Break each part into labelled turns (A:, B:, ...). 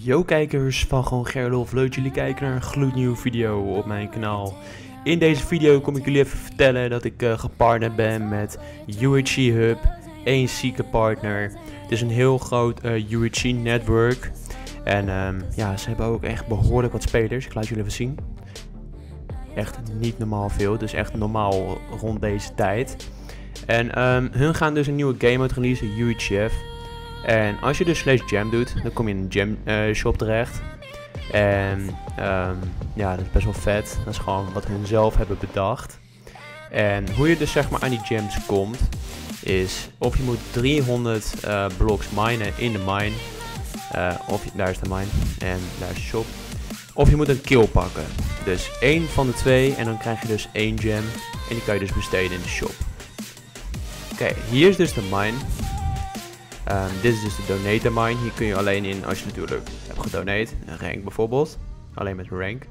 A: Yo kijkers van gewoon Gerlof, leuk jullie kijken naar een gloednieuwe video op mijn kanaal. In deze video kom ik jullie even vertellen dat ik gepartnerd ben met UHC Hub, één zieke partner. Het is een heel groot UHC network en ja, ze hebben ook echt behoorlijk wat spelers. Ik laat jullie even zien. Echt niet normaal veel, dus echt normaal rond deze tijd. En hun gaan dus een nieuwe game uit releasen, UHF. En als je dus /jam doet, dan kom je in een jam shop terecht. En ja, dat is best wel vet. Dat is gewoon wat hun zelf hebben bedacht. En hoe je dus zeg maar aan die gems komt, is of je moet 300 blocks minen in de mine. Daar is de mine en daar is de shop. Of je moet een kill pakken. Dus één van de twee en dan krijg je dus 1 gem. En die kan je dus besteden in de shop. Oké, hier is dus de mine. Dit is dus de donator mine. Hier kun je alleen in als je natuurlijk hebt gedonate. Een rank bijvoorbeeld. Alleen met een rank.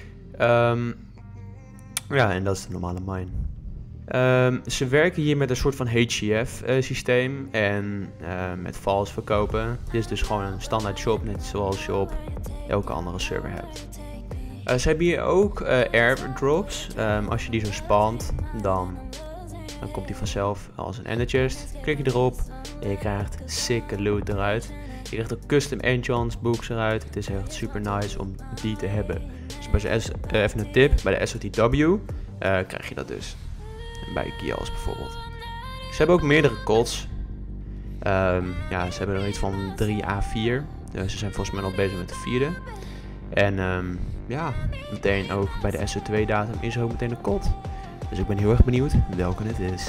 A: Ja, en dat is de normale mine. Ze werken hier met een soort van HCF systeem. En met vals verkopen. Dit is dus gewoon een standaard shop. Net zoals je op elke andere server hebt. Ze hebben hier ook airdrops. Als je die zo spant, dan komt die vanzelf als een ender chest. Klik je erop en je krijgt sikke loot eruit. Je krijgt ook custom enchants books eruit. Het is echt super nice om die te hebben. Dus even een tip, bij de SOTW krijg je dat dus. En bij Kials bijvoorbeeld. Ze hebben ook meerdere codes. Ja, ze hebben er iets van 3 A4. Ze zijn volgens mij nog bezig met de 4e. En ja, meteen ook bij de SO2 datum is er ook meteen een code. Dus ik ben heel erg benieuwd welke het is.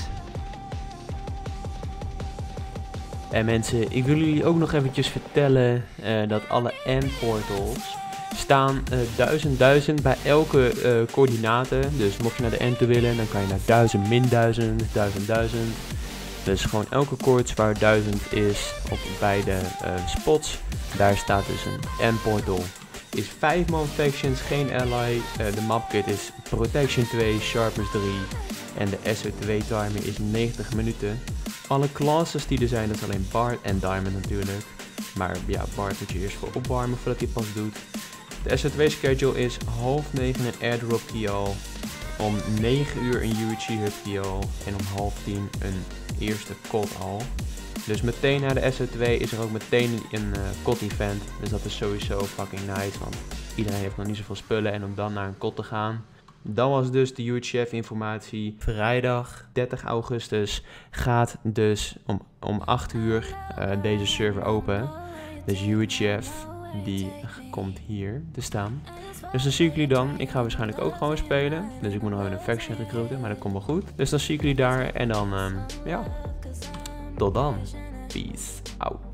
A: En mensen, ik wil jullie ook nog eventjes vertellen dat alle N-portals staan 1000 bij elke coördinaten. Dus mocht je naar de N toe willen, dan kan je naar 1000, min 1000, 1000. Dus gewoon elke koorts waar 1000 is op beide spots, daar staat dus een N-portal. Is 5 man factions, geen ally. De mapkit is protection 2, sharpness 3 en de SO2 timer is 90 minuten. Alle classes die er zijn, dat is alleen Bard en Diamond natuurlijk. Maar ja, Bard moet je eerst voor opwarmen voordat hij pas doet. De SO2 schedule is 8:30 een airdrop kill, om 9 uur een UHC hub kill en om 9:30 een eerste COD al. Dus meteen na de SO2 is er ook meteen een COD event. Dus dat is sowieso fucking nice, want iedereen heeft nog niet zoveel spullen en om dan naar een COD te gaan. Dan was dus de UHF informatie. Vrijdag 30 augustus gaat dus om 8 uur deze server open. Dus UHF die komt hier te staan. Dus dan zie ik jullie dan. Ik ga waarschijnlijk ook gewoon spelen. Dus ik moet nog even een faction recruiten, maar dat komt wel goed. Dus dan zie ik jullie daar en dan ja, tot dan. Peace out.